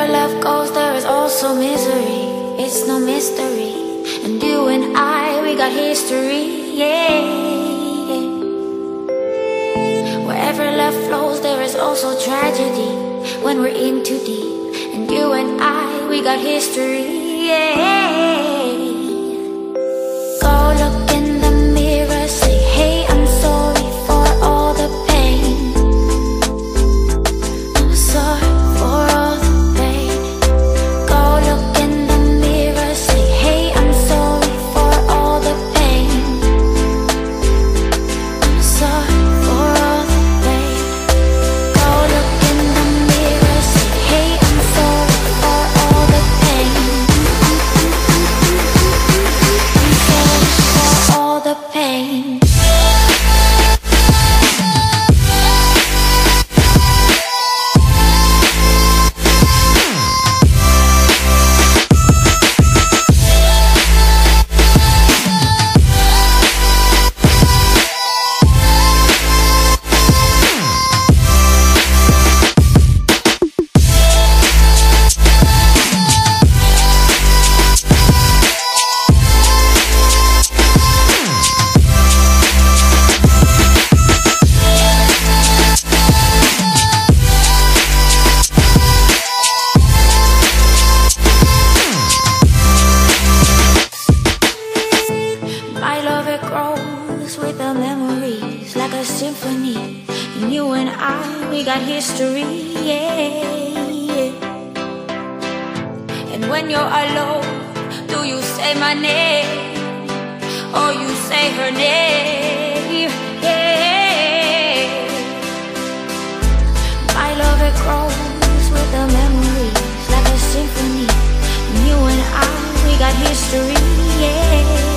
Wherever love goes, there is also misery. It's no mystery. And you and I, we got history, yeah. Wherever love flows, there is also tragedy when we're in too deep. And you and I, we got history, yeah. Go look in the mirror, say, hey, I'm sorry for all the pain. I'm sorry for all the pain. Go look in the mirror, say, hey, I'm sorry for all the pain. I'm sorry for all the pain. Go look in the mirror, say, hey, I'm sorry for all the pain. I'm sorry for all the pain. My love, it grows with the memories like a symphony. And you and I, we got history, yeah. And when you're alone, do you say my name or you say her name, yeah. My love, it grows with the memories like a symphony. And you and I, we got history, yeah.